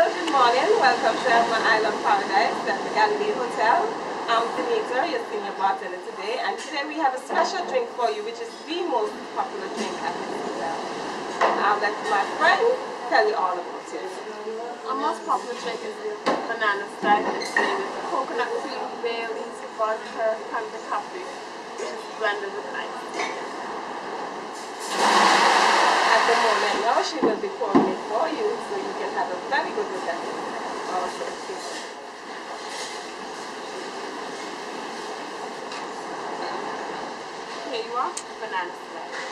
good morning. Welcome to my Island Paradise at the Galley Bay Hotel. I'm Denita, your senior bartender today, and today we have a special drink for you, which is the most popular drink at this hotel. I'll let my friend tell you all about it. Our most popular drink is the banana style. It's made with coconut cream, Baileys, vodka, and the coffee, which is blended with ice. At the moment now, she will be pouring it for you, so you can have a very good look at it. Also, here you are, banana style.